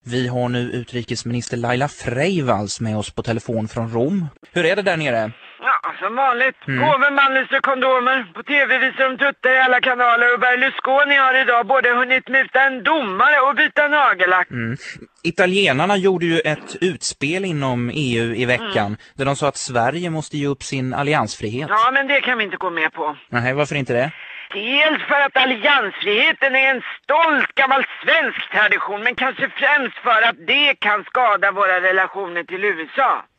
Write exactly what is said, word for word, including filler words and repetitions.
Vi har nu utrikesminister Laila Freivalds med oss på telefon från Rom. Hur är det där nere? Ja, som vanligt. Mm. Påven, Manlis och kondomer. På tv visar de tuttar i alla kanaler och Berlusconi har idag både hunnit muta en domare och byta nagellack. Mm. Italienarna gjorde ju ett utspel inom E U i veckan mm. där de sa att Sverige måste ge upp sin alliansfrihet. Ja, men det kan vi inte gå med på. Nej, varför inte det? Dels för att alliansfriheten är en stolt gammal svensk tradition, men kanske främst för att det kan skada våra relationer till U S A.